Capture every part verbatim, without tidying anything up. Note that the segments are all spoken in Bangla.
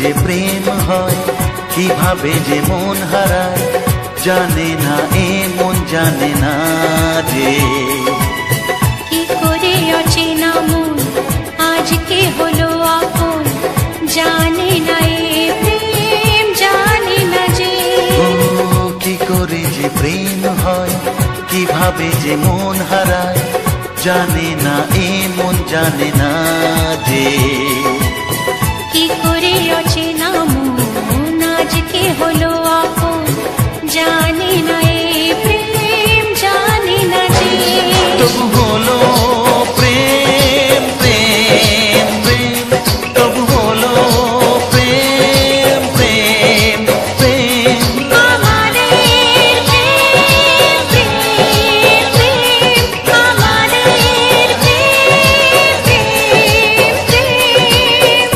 যে প্রেম হয়, কিভাবে যে মন হারায়, জানে না এ মন জানে না যে। কি করে অচেনা মন আজকে হলো আপন, জানে না এ প্রেম জানে না যে। ও কি করে যে প্রেম হয়, কিভাবে যে মন হারায়, জানে না এ মন জানে না যে। কি করে অচেনা মন আজকে হলো আপন, জানে না এ প্রেম জানে না যে। তবু হলো প্রেম প্রেম প্রেম, তবু হলো প্রেম প্রেম প্রেম। আমাদের প্রেম প্রেম প্রেম, আমাদের প্রেম প্রেম প্রেম।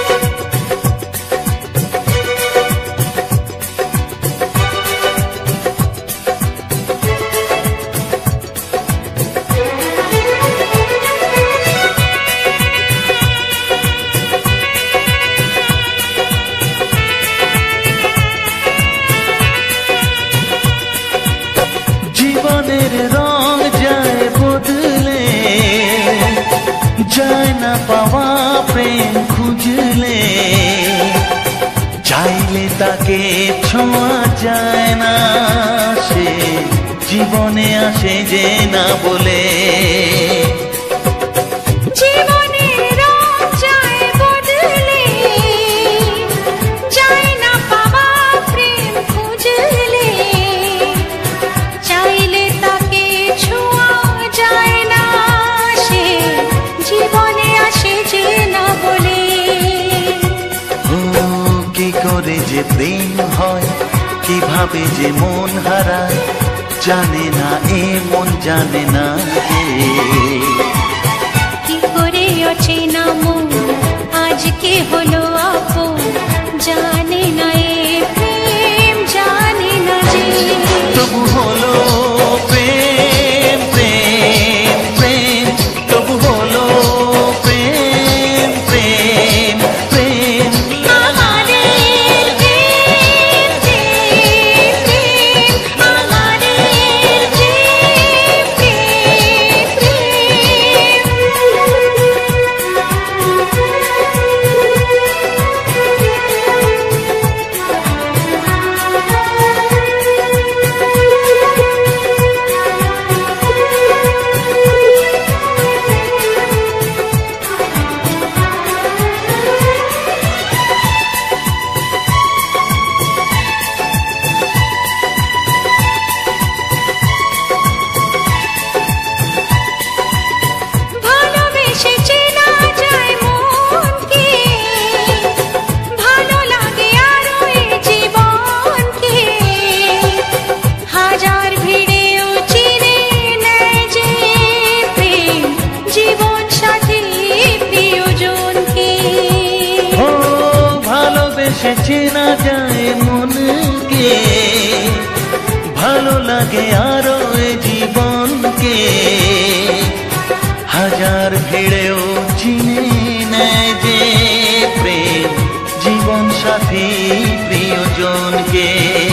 জীবনের রং যায় বদলে, যায় না পাওয়া প্রেম খুঁজলে, চাইলে তাকে ছোঁয়া যায় না, সে জীবনে আসে যে না বলে। জীবনের রং যায় বদলে, যায় না পাওয়া প্রেম খুঁজলে, চাইলে তাকে ছোঁয়া যায় না, সে জীবনে আসে যে না বলে। ও কি করে যে প্রেম হয়, কিভাবে যে মন হারায়, জানে না এ মন জানে না যে। কি করে অচেনা মন আজকে হলো আপন, জানে না এ প্রেম জানে না যে। তবু হলো প্রেম প্রেম প্রেম, তবু হলো প্রেম প্রেম প্রেম। আমাদের প্রেম প্রেম প্রেম, আমাদের প্রেম প্রেম প্রেম। ভালোবেসে চেনা যায় মনকে, ভালো লাগে আরো এ জীবনকে, হাজার ভিড়েও চিনে নেয় যে প্রেম জীবন সাথী প্রিয়জনকে। ও ভালোবেসে চেনা যায় মনকে, ভালো লাগে আরো এ জীবনকে, হাজার ভিড়েও চিনে নেয় যে প্রেম জীবন সাথী প্রিয়জনকে।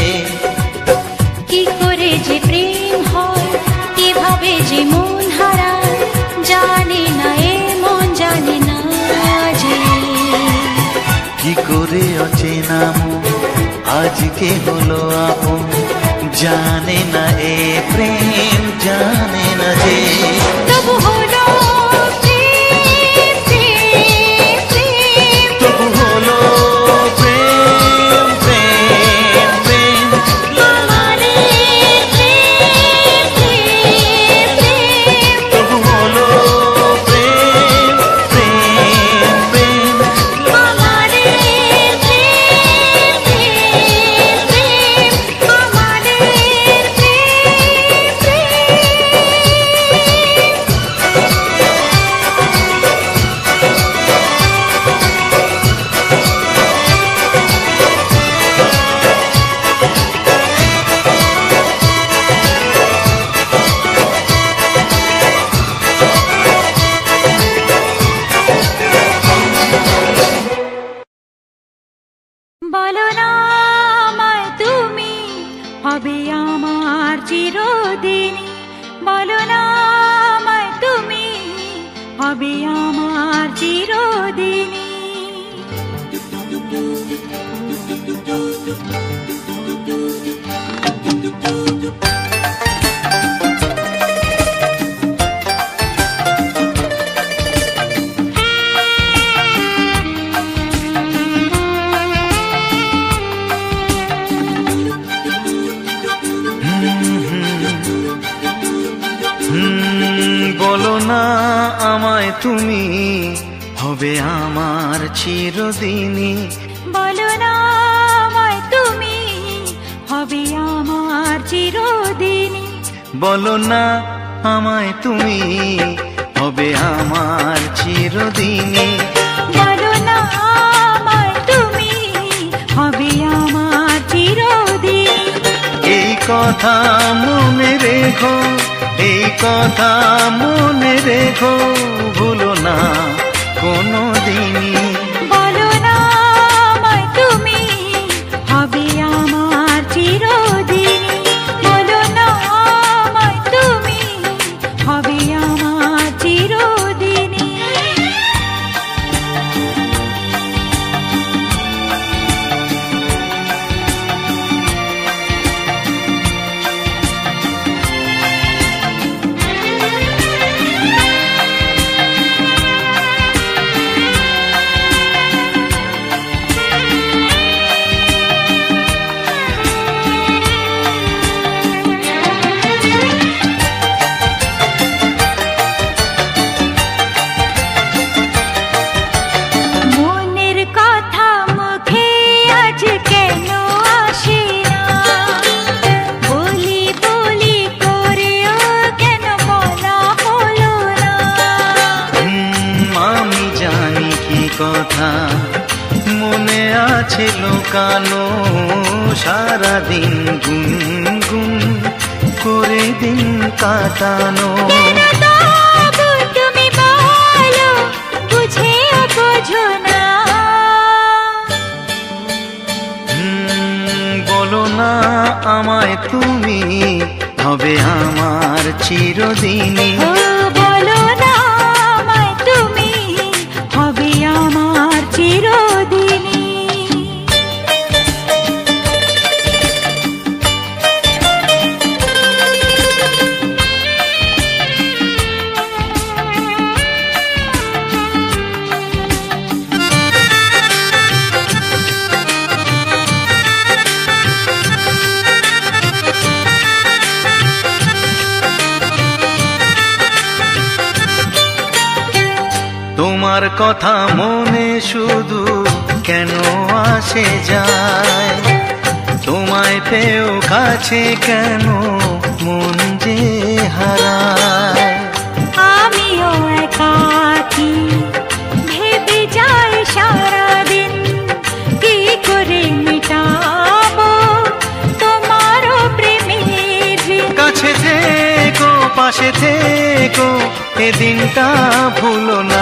কি করে যে প্রেম হয়, কিভাবে যে মন হারায়, জানে না এ মন জানে না যে। কি করে অচেনা মন আজকে হলো আপন, জানে না এ প্রেম জানে না যে। তবু হলো প্রেম প্রেম প্রেম, তবু হলো প্রেম প্রেম প্রেম। আমাদের প্রেম প্রেম প্রেম। তবু হলো প্রেম প্রেম প্রেম। আমাদের প্রেম প্রেম প্রেম, আমাদের হবে আমার চিরদিনই। বলো না আমায় তুমি হবে আমার চিরদিনই। বলো না আমায় তুমি হবে আমার চিরদিনই। বলো না আমায় তুমি হবে আমার চিরদিনই। বলো না আমায় তুমি হবে আমার চিরদিনই। এই কথা মনে রেখো, এই কথা মনে রেখো, ভুলো না কোনো দিনই। বলো না আমায় তুমি হবে আমার চিরদিনই। বলো না আমায় তুমি হবে আমার চিরদিনই। কথা মনে আছে লুকানো, সারাদিন গুনগুন করে দিন কাটানো। তুমি বলো বুঝে বোঝো না। বলো না আমায় তুমি হবে আমার চিরদিনই। বলো না আমায় তুমি হবে আমার চিরদিনই। তোমার কথা মনে শুধু কেন আসে যায়, তোমায় পেয়েও কাছে কেন মন যে হারায়। আমিও একাকী ভেবে যাই সারাদিন, কি করে মিটাবো তোমারও প্রেমের ঋণ। কাছে থেকো পাশে থেকো এ দিনটা ভুলো না।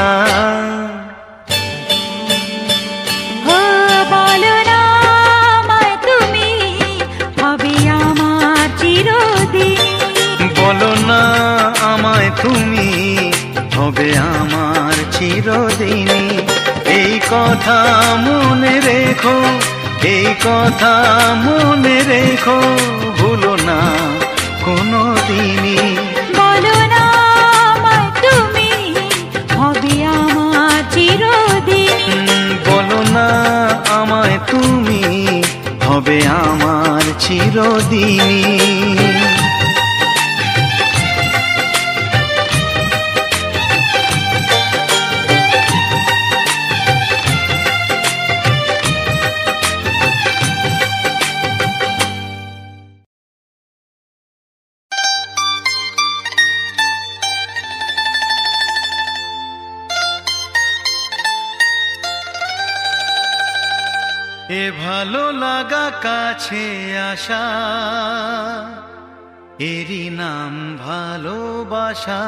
ও বলো না আমায় তুমি হবে আমার চিরদিনই। বলো না আমায় তুমি হবে আমার চিরদিনই। এই কথা মনে রেখো, এই কথা মনে রেখো, ভুলো না কোনো দিনই। বলো না আমায় তুমি হবে আমার চিরদিনই। বলো না আমায় তুমি হবে আমার চিরদিনই। এ ভালো লাগা কাছে আসা, এরই নাম ভালোবাসা।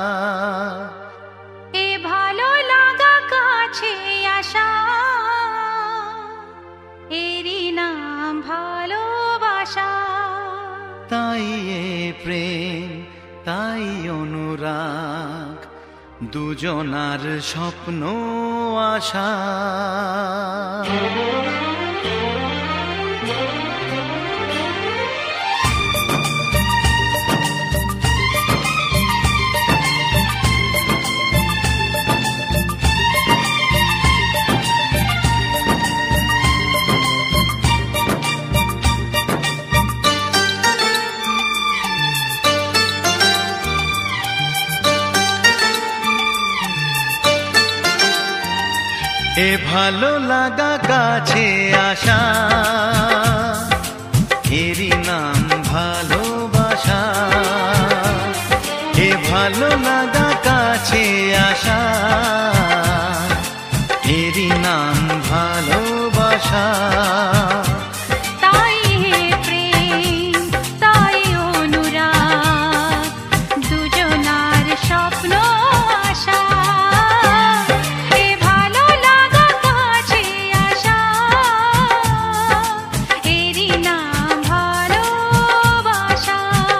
এ ভালো লাগা কাছে আসা, এরই নাম ভালোবাসা। তাই এ প্রেম, তাই অনুরাগ, দুজনার স্বপ্ন আশা। এ ভালো লাগা কাছে আসা, এরই নাম ভালোবাসা। এ ভালো লাগা কাছে আসা, এরই নাম ভালোবাসা। তাই হে প্রেম, তাই অনুরাগ, দুজনার স্বপ্ন আশা। এ ভালো লাগা কাছে আসা, এরই নাম ভালোবাসা।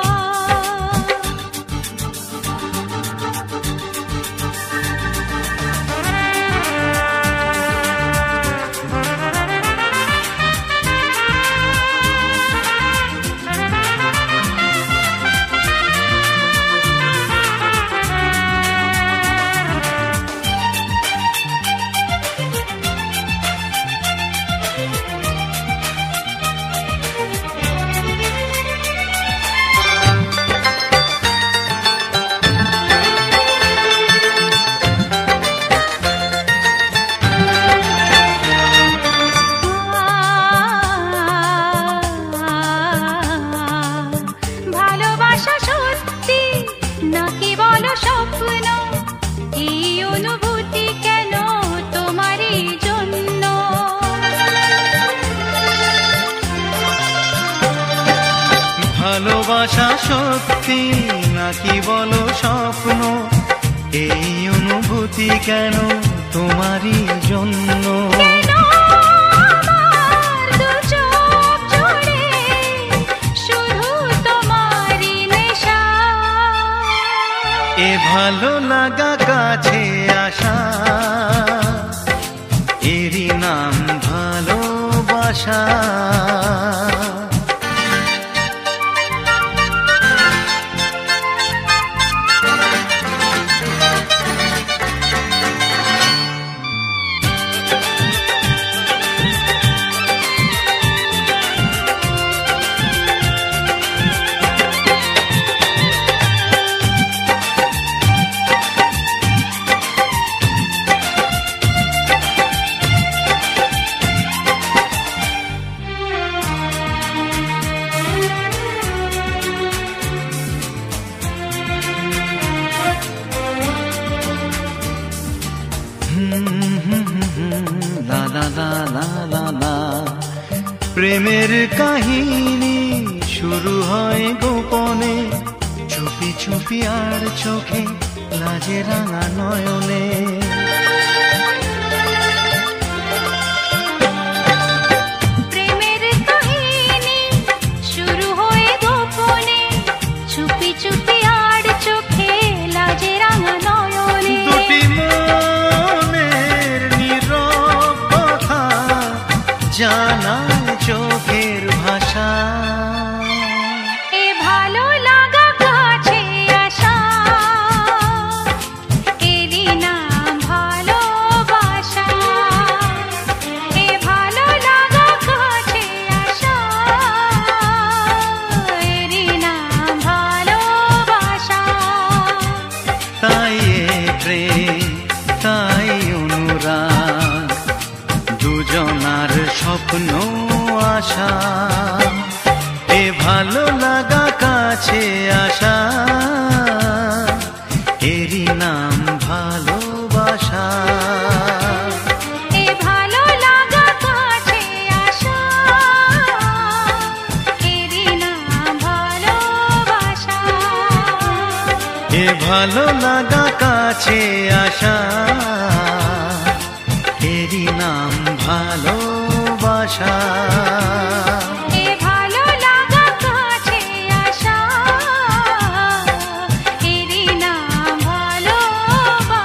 ভালোবাসা সত্যি নাকি বলো স্বপ্ন, এই অনুভূতি কেন তোমারই জন্য? ভালোবাসা সত্যি নাকি বলো স্বপ্ন, এই অনুভূতি কেন তোমারই জন্য? কেন আমার দু চোখ জুড়ে শুধু তোমারই নেশা? এ ভালো লাগা কাছে আসা, এরই নাম ভালোবাসা। লা লা লা লা লা লা। প্রেমের কাহিনী শুরু হয় গোপনে, চুপি চুপি আর চোখে লাজে রাঙা নয়নে। প্রেমের কাহিনী শুরু হয়ে গোপনে, চুপি চুপি আর চোখে লাজে রাঙা নয়নে। দুটি মনের নীরব কথা জানায় চোখের ভাষা। এ ভালো লাগা কাছে আসা, এরই নাম ভালোবাসা। এ ভালো লাগা কাছে আসা, এরই নাম ভালোবাসা। তাই এ প্রেম, তাই অনুরাগ, দুজনার স্বপ্ন আশা। এ ভালো লাগা কাছে আসা, এরই নাম ভালোবাসা। এ ভালো লাগা কাছে আসা, এরই নাম ভালোবাসা। এ ভালো লাগা কাছে আসা, এরই নাম ভালোবাসা। এ ভালো লাগা কাছে আসা, এরই নাম ভালোবাসা।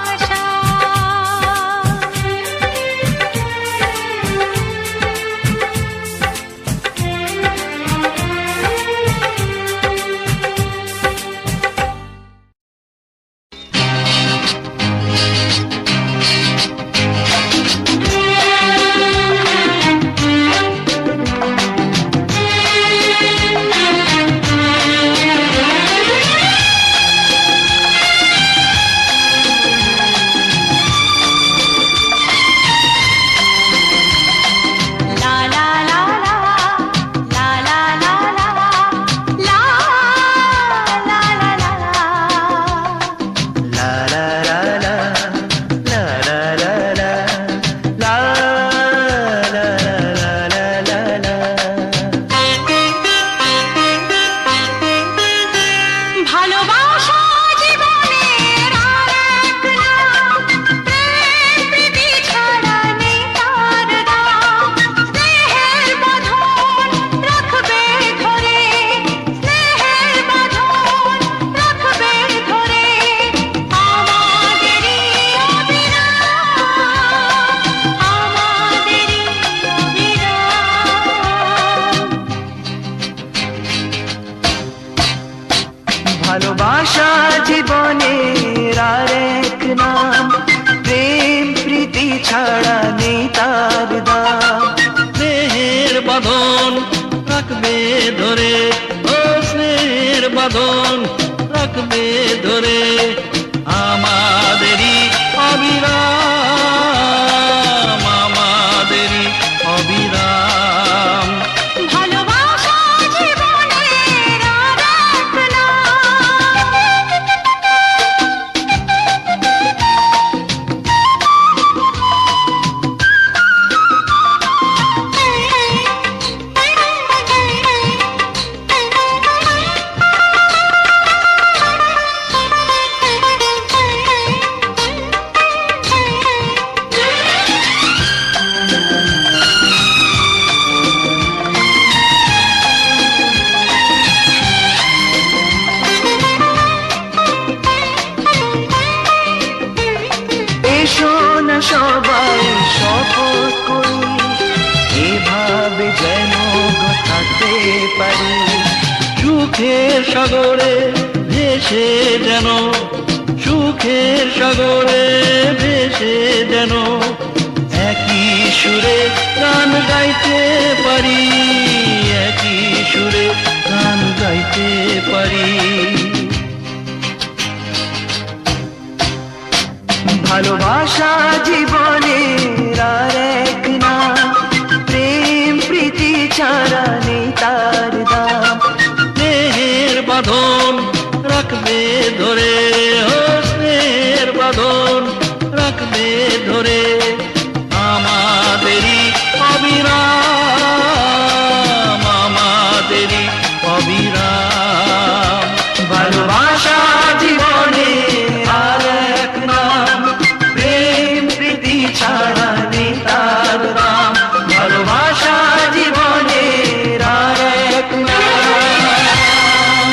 আমরা সবাই শপথ করি এভাবে যেন থাকতে পারি সুখের সাগরে ভেসে যেন সুখের সাগরে ভেসে যেন একই সুরে গান গাইতে পারি একই সুরে গান গাইতে পারি ভালোবাসা জীবনের আর এক নাম প্রেম প্রীতি ছাড়া নেই তার দাম স্নেহের বাঁধন রাখবে ধরে ও স্নেহের বাঁধন রাখবে ধরে আমাদেরই অবিরাম আমাদেরই অবিরাম ভালোবাসা জীবনে আর এক নাম প্রেম প্রীতি ছাড়া নেই তার দাম ভালোবাসা জীবনে আর এক নাম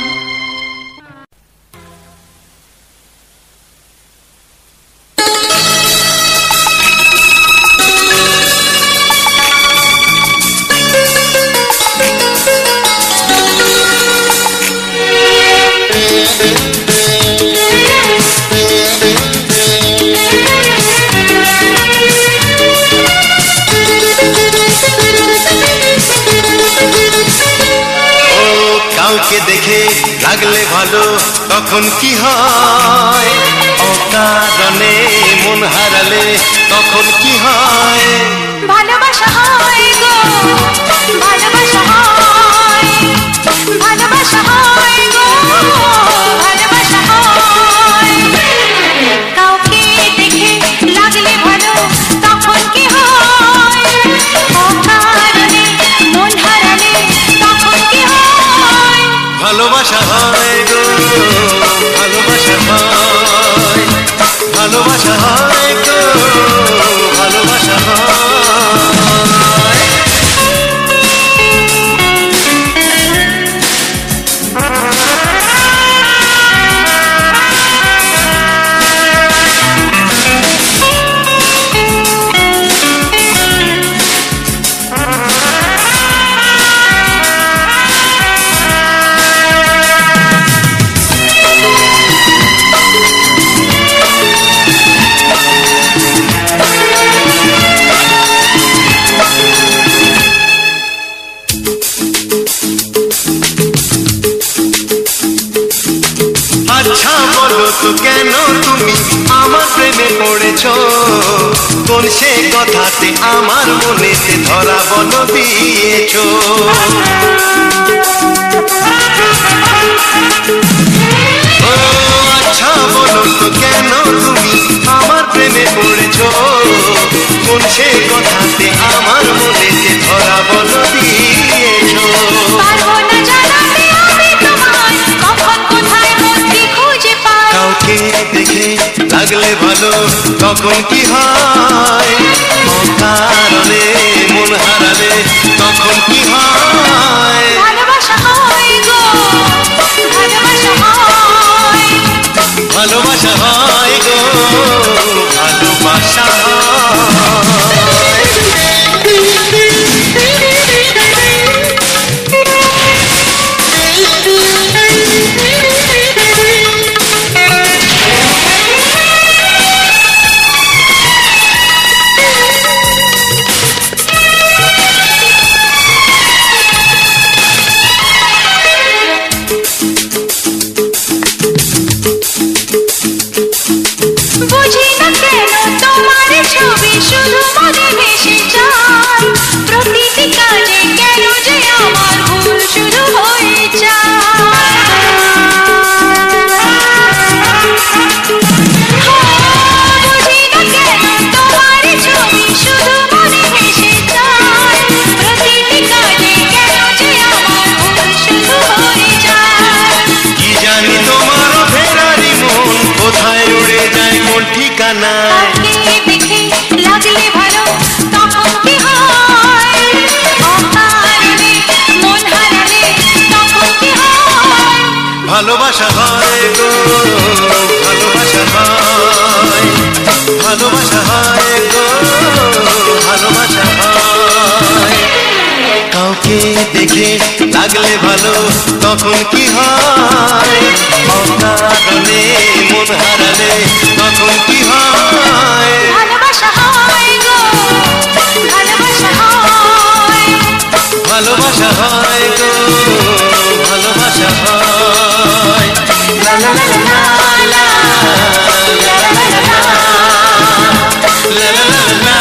কাউকে দেখে লাগলে ভালো তখন কি হয় অকারণে মন হারালে তখন কি হয় ভালোবাসা হয় গো ভালোবাসা হয় ভালোবাসা হয় গো ভালোবাসা হয় কাউকে দেখে লাগলে ভালো তখন কি হয় অকারণে মন হারালে তখন কি হয় ভালোবাসা হয় গো ভালোবাসা হয় ভালোবাসা হয় গো ভালোবাসা হয় আচ্ছা বলো তো কেন তুমি আমার প্রেমে পড়েছো কোন সে কথাতে আমার মনেতে ধরা বলো দিয়েছো ও আচ্ছা বলো তো কেন তুমি আমার প্রেমে পড়েছো কোন সে কথাতে আমার মনেতে ধরা বলো দিয়েছো কাউকে দেখে লাগলে ভালো তখন কি হয় অকারণে মন হারালে তখন কি হয় ভালোবাসা হয় গো ভালোবাসা হয় ভালোবাসা হয় গো ভালোবাসা হয় বুঝি না কেন তোমার ছবি শুধু মনে ভেসে যায় প্রতিটি কাজে কেন যে আমার ভুল শুরু হয়ে যায় বুঝি না কেন তোমার ছবি শুধু মনে ভেসে যায় প্রতিটি কাজে কেন যে আমার ভুল শুরু হয়ে যায় কি জানি তোমার ফেরারি মন কোথায় উড়ে যায় কোন ঠিকানায় দেখে লাগলে ভালো তখন কি হয় অকারণে মন হারালে তখন কি হয় ভালোবাসা হয় গো ভালোবাসা হয় ভালোবাসা হয় তখন কি হয় অকারণে মন হারালে তখন কি হয় ভালোবাসা হয় গো ভালোবাসা হয় ভালোবাসা হয় গো ভালোবাসা হয় লা লা লা লা লা লা লা লা লা লা লা লা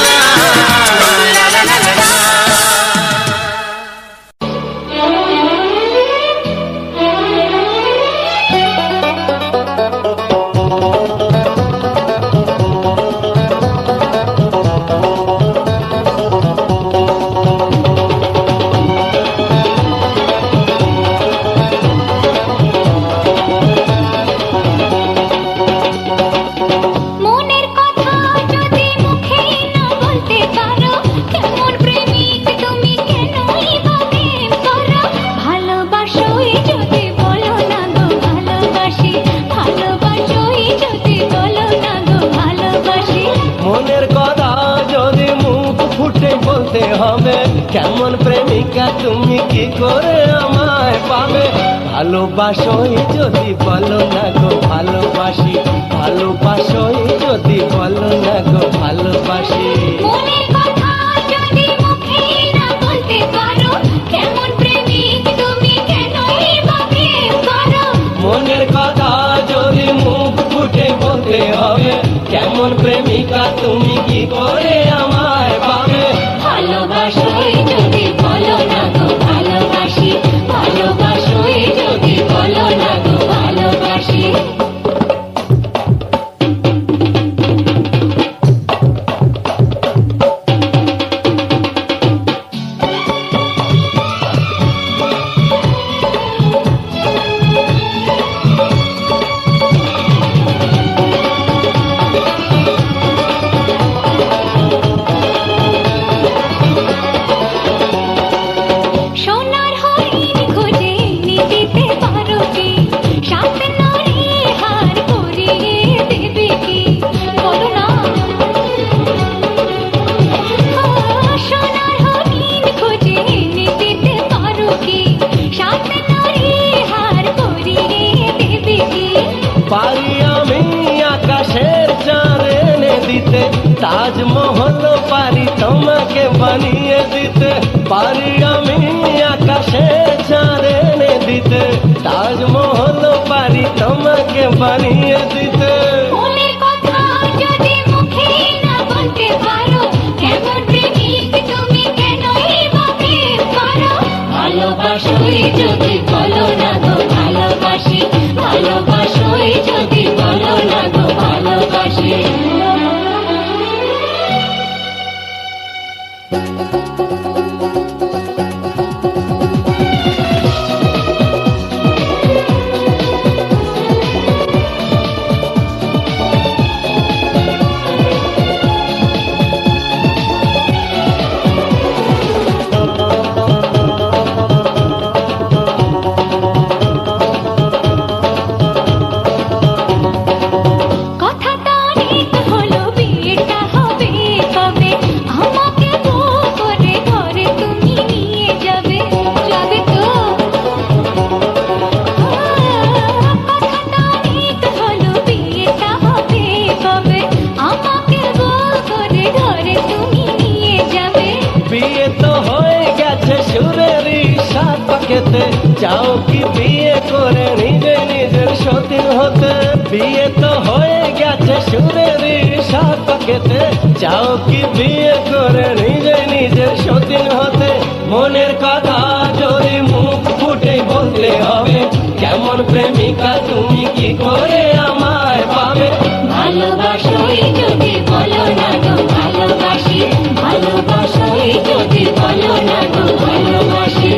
কেমন প্রেমিকা তুমি কি করে আমায় পাবে ভালোবাসোই যদি বলো না গো ভালোবাসি ভালোবাসোই যদি বলো না গো ভালোবাসি মনের কথা যদি মুখে না বলতে পারো কেমন প্রেমিক তুমি কেন এইভাবে করো মনের কথা যদি মুখ ফুটে বলতে হবে কেমন প্রেমিকা তুমি কি করে আমায় পাবে ভালোবাসোই যদি বলো না গো ভালোবাসি ভালোবাসোই যদি বলো না গো ভালোবাসি তাজমহল পারি তোমাকে বানিয়ে দিতে পারি আমি আকাশে চাঁদ এনে দিতে তাজমহল পারি তোমাকে বানিয়ে দিতে মনের কথা যদি মুখে না বলতে পারো কেমন প্রেমিক তুমি কেন এইভাবে করো ভালোবাসোই যদি বলো না গো ভালোবাসি ভালোবাসোই যদি বলো না গো ভালোবাসি চাও কি বিয়ে করে নিজে নিজের সতীন হতে বিয়ে তো হয়ে গেছে সুরের সাত পাকেতে চাও কি বিয়ে করে নিজে নিজের সতীন হতে মনের কথা যদি মুখ ফুটে বলতে হবে কেমন প্রেমিকা তুমি কি করে আমায় পাবে ভালোবাসোই যদি বলো না গো ভালোবাসি ভালোবাসোই যদি বলো না গো ভালোবাসি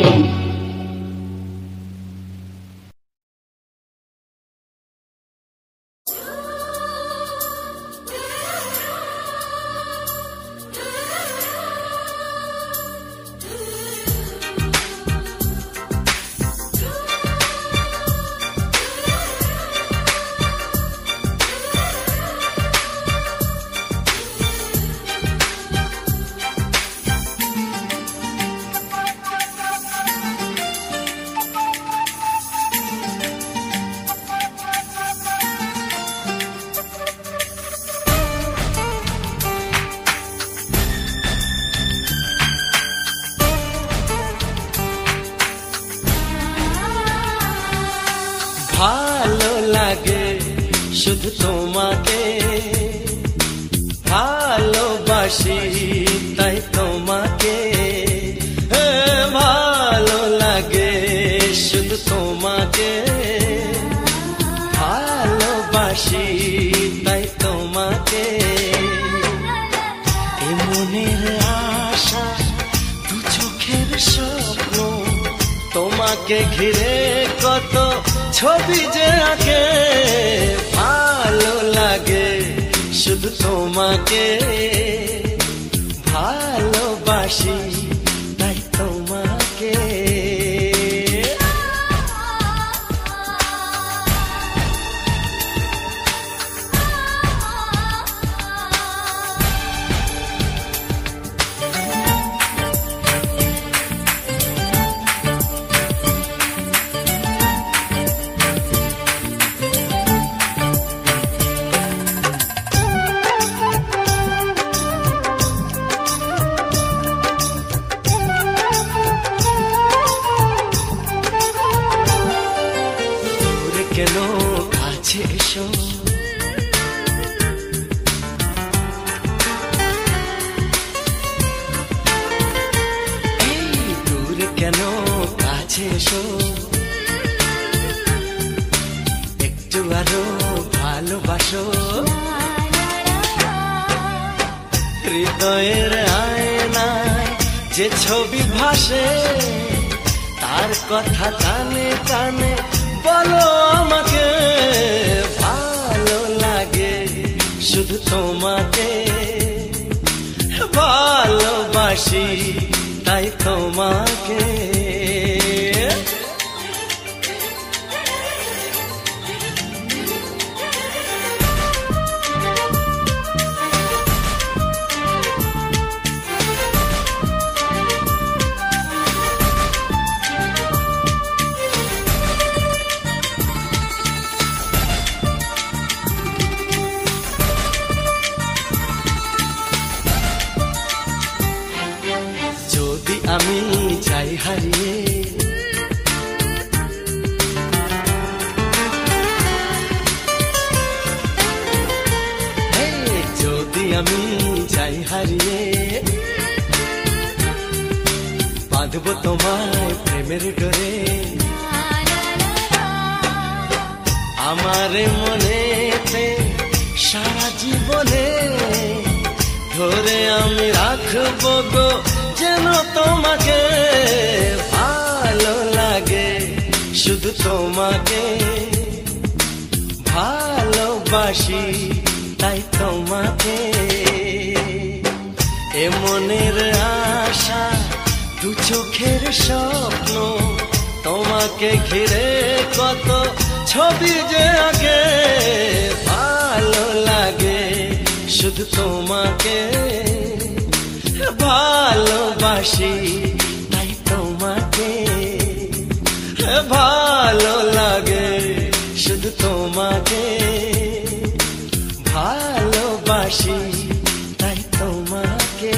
শুধু তোমাকে ভালোবাসি, তাই তোমাকে ভালো লাগে, শুধু তোমাকে ভালোবাসি, তাই তোমাকে। এ মনের আশা, দু চোখের স্বপ্ন, তোমাকে ঘিরে কত ছবি যে আঁকে, ভালো লাগে, শুধু তোমাকে ভালোবাসি, তাই তোমাকে। কেন কাছে এসো, এই দূরে কেন কাছে এসো, একটু আরো ভালোবাসো। হৃদয়ের আয়নায় যে ছবি ভাসে, তার কথা কানে কানে বলো আমাকে, ভালো লাগে, শুধু তোমাকে ভালোবাসি, তাই তোমাকে। আমি চাই হারিয়ে, যদি আমি চাই হারিয়ে, বাঁধব তোমায় প্রেমের ডোরে, আমার মনেতে সারা জীবনে ধরে আমি রাখবো গো, যেন তোমাকে ভালো লাগে, শুধু তোমাকে ভালোবাসি, তাই তোমাকে। এ মনের আশা, দু চোখের স্বপ্ন, তোমাকে ঘিরে কত ছবি যে আঁকে, ভালো লাগে, শুধু তোমাকে ভালোবাসি, তাই তোমাকে ভালো লাগে, শুধু তোমাকে ভালোবাসি, তাই তোমাকে।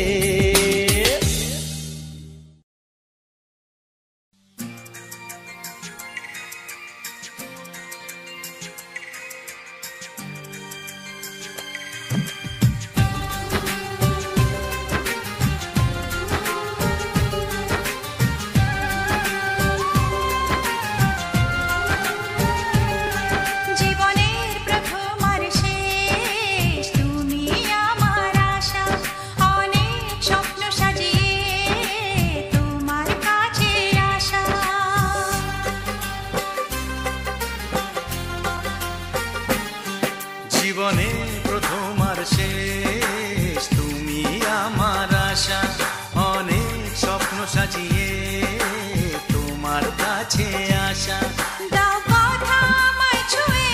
জীবনে প্রথম আর শেষ, তুমি আমার আশা, অনেক স্বপ্ন সাজিয়ে তোমার কাছে আসা। দাও কথা আমায় ছুঁয়ে,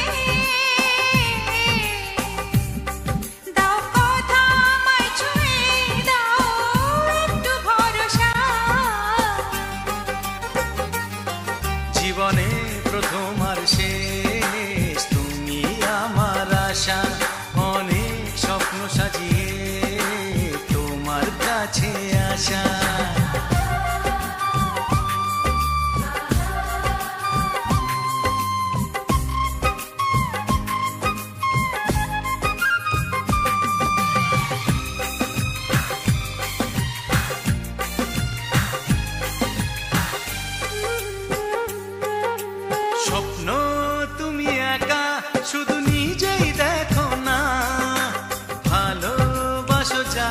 দাও কথা আমায় ছুঁয়ে, দাও একটু ভরসা। জীবনে প্রথম আর শেষ, তুমি আমার আশা, অনেক স্বপ্ন সাজিয়ে তোমার কাছে আসা।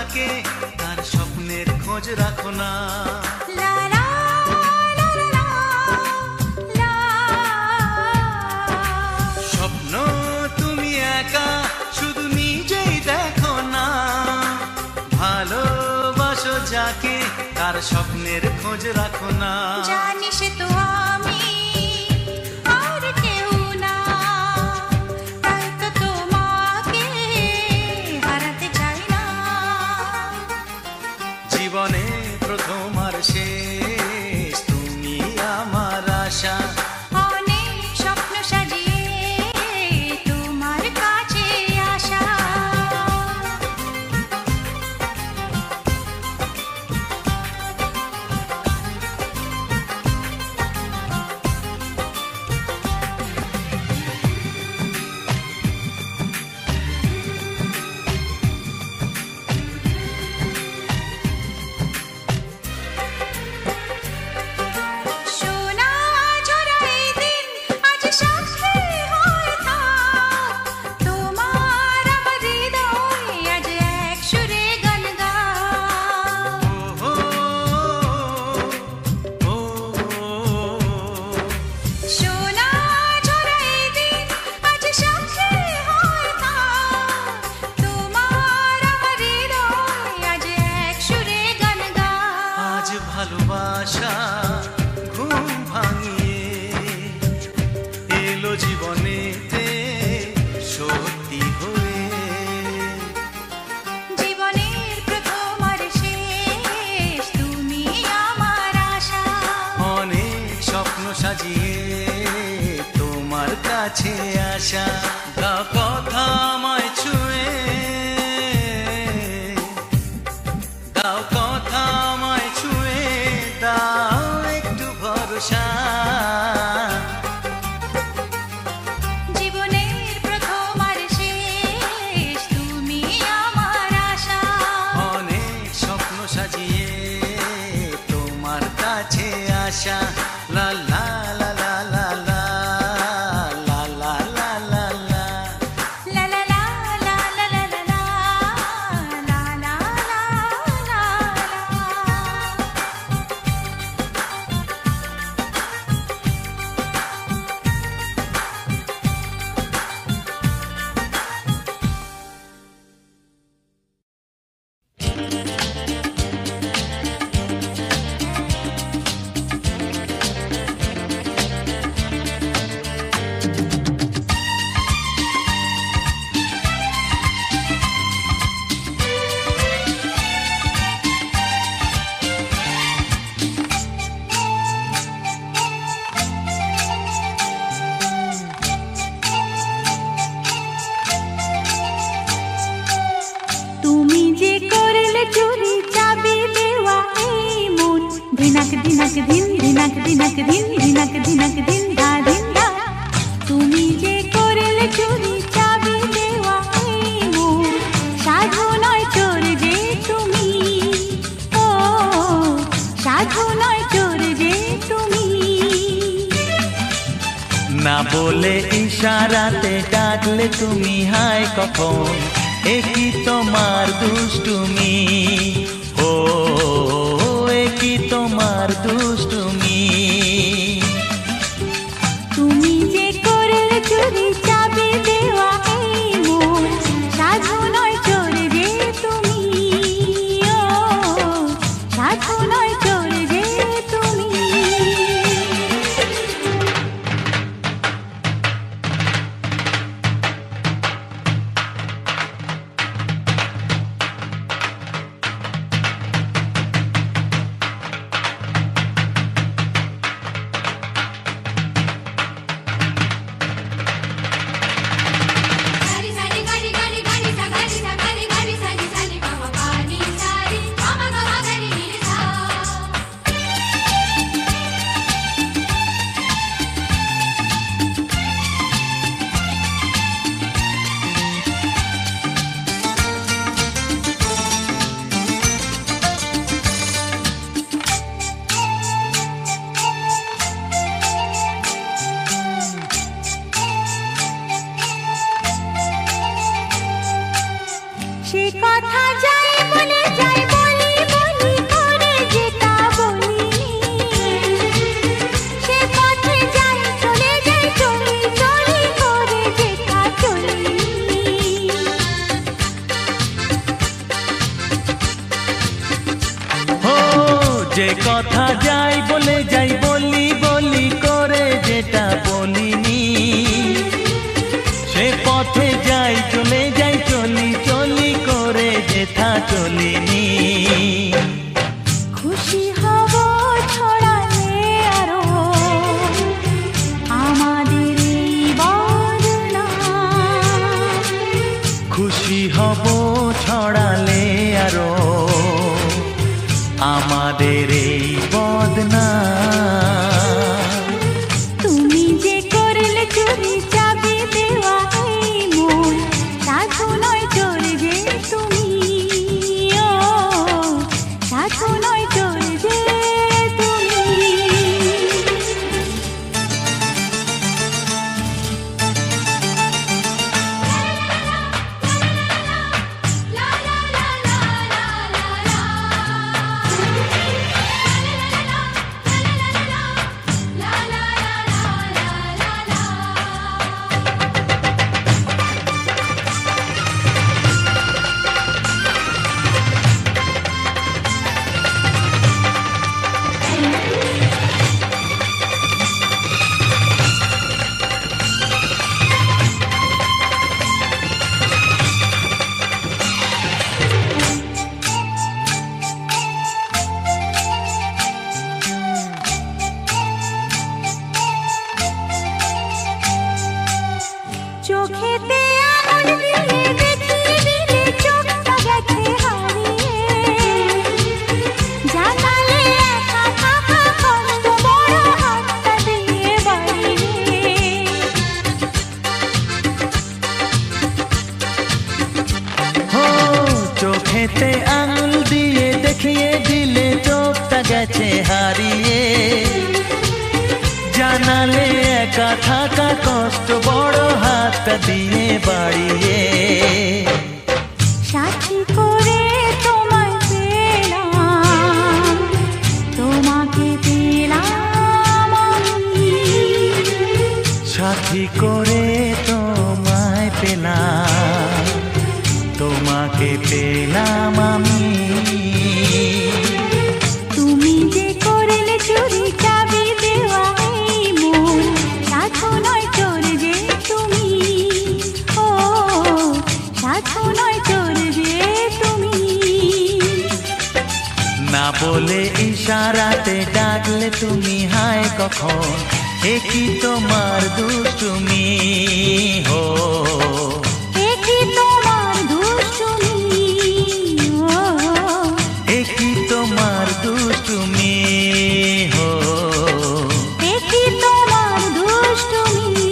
যাকে তার স্বপ্নের খোঁজ রাখো না। লা লা লা লা লা। স্বপ্ন তুমি একা শুধু নিজেই দেখো না, ভালোবাসো যাকে তার স্বপ্নের খোঁজ রাখো না। জানিস তো আমি আর কেউ না, তাই তো তোমাকে হারাতে চাই না। জীবনে প্রথম আর শেষ তুমি আমার আশা, অনেক স্বপ্ন সাজিয়ে তোমার কাছে আসা। সোনা ঝরাই দিন আজ সাক্ষী হয়ে থাক, তোমার আমার হৃদয় আজ এক সুরে গান গায়। ও ও ও সোনা ঝরাই দিন আজ সাক্ষী হয়ে থাক, তোমার আমার হৃদয় আজ এক সুরে গান গায়। আজ ভালোবাসা ঘুম ভাঙিয়ে এলো জীবনেতে সত্যি হয়ে। জীবনের প্রথম আর শেষ তুমি আমার আশা, অনেক স্বপ্ন সাজিয়ে তোমার কাছে আসা। দাও কথা আমায় ছুঁয়ে, দাও কথা আমায় ছুঁয়ে, দাও একটু ভরসা। জীবনের প্রথম আর শেষ তুমি আমার আশা, অনেক স্বপ্ন সাজিয়ে তোমার কাছে আসা। লা লা লা লা লা লা লা লা লা লা লা। লা লা লা লা লা লা লা লা লা লা লা তুমি যে করলে চুরি চাবি দেওয়া এই মন, দিনাক দিনাক দিন দিনাক দিনাক দিন দিনাক দিনাক দিন দা দিন দা। তুমি যে করলে চুরি চাবি দেওয়া এই মন, সাধু নয় চোর যে তুমি, ও সাধু নয় চোর যে তুমি। না বলে ইশারাতে ডাকলে তুমি হায় কখন, এ কি তোমার দুষ্টুমি, ও এ কি তোমার দুষ্টুমি। তুমি যে করলে চুরি চাবি দেওয়া এই মন, সাধু নয় চোর যে তুমি, ও সাধু নয় চোর যে তুমি। सारी सारी गाड़ी गाड़ी गाड़ी सा गाड़ी सा गाड़ी गाड़ी सारी सारी मामा पानी सारी मामा मामा गाड़ी नीले सा। সে কথা যাই বলে যাই বলি বলি করে যেটা বলিনি সে পথে যাই চলে যাই চলি চলি করে যেটা চলিনি ও যে কথা যাই বলে যাই বলি বলি করে যেটা বলিনি সে পথে যাই চলে যাই চলি চলি করে যেথা চলিনি খুশি হব ছড়ালে আরো আমাদের এই বদনা খুশি হব ছড়ালে আরো আমাদের এই বদনা তুমি যে করলে চুরি চাবি দেওয়া এই মন সাধু নয় চোর যে তুমি ও সাধু নয় চোর যে তুমি চোখেতে আঙুল দিয়ে দেখিয়ে দিলে চোখটা গেছে হারিয়ে জানালে একা থাকা কষ্ট বড় হাতটা দিয়ে বাড়িয়ে ও চোখেতে আঙুল দিয়ে দেখিয়ে দিলে চোখটা গেছে হারিয়ে জানালে একা থাকা কষ্ট বড় হাতটা দিয়ে বাড়িয়ে সাথী করে তোমায় পেলাম তোমাকে পেলাম আমি সাথী করে তোমায় পেলাম তোমাকে পেলাম আমি তুমি যে করলে চুরি চাবি দেওয়া এই মন সাধু নয় চোর যে তুমি ও সাধু নয় চোর যে তুমি না বলে ইশারাতে ডাকলে তুমি হায় কখন এ কি তোমার দুষ্টুমি হো এ কি তোমার দুষ্টুমি ও এ কি তোমার দুষ্টুমি হো এ কি তোমার দুষ্টুমি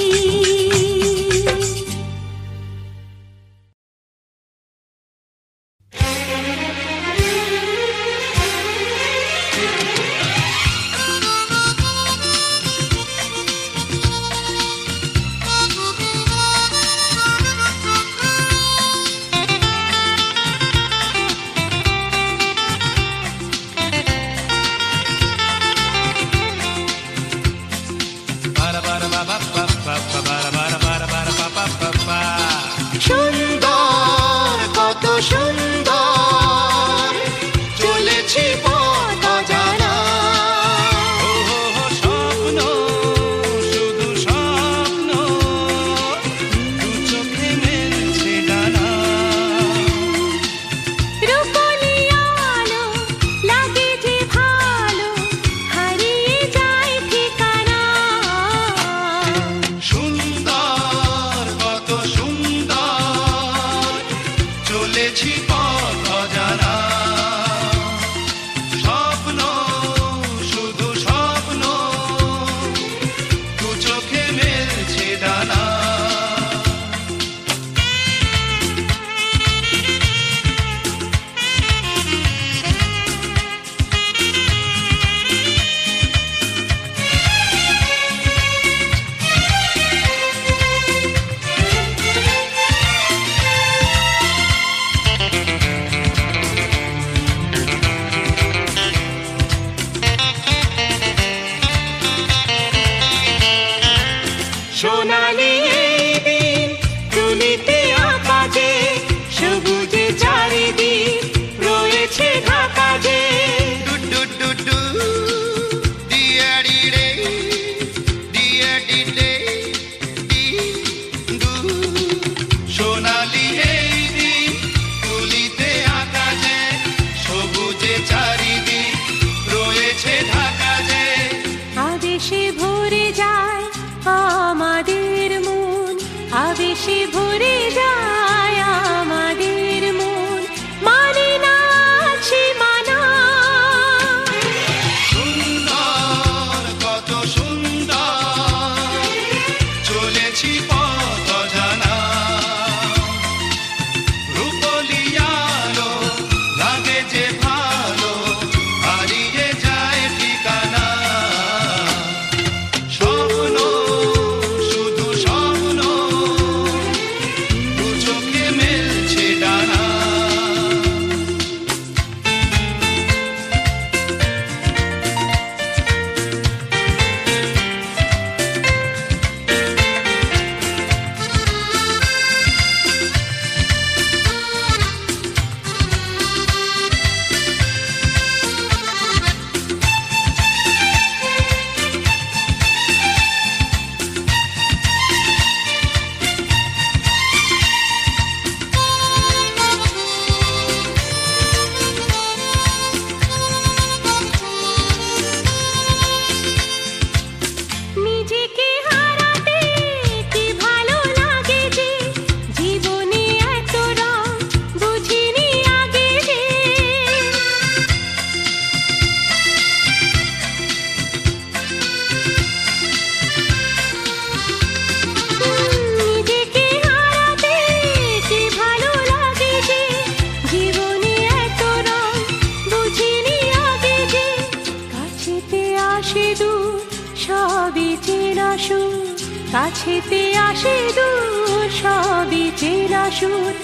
সুন্দর কত সুন্দর চলেছি পথ জানা স্বপ্ন শুধু স্বপ্ন দু চোখে মেলছে ডানা রূপলি আলো লাগে যে ভালো হারিয়ে যায় ঠিকানা সুন্দর কত সুন্দর চলেছি পথ জানা স্বপ্ন শুধু স্বপ্ন দু চোখে মেলছে ডানা সুর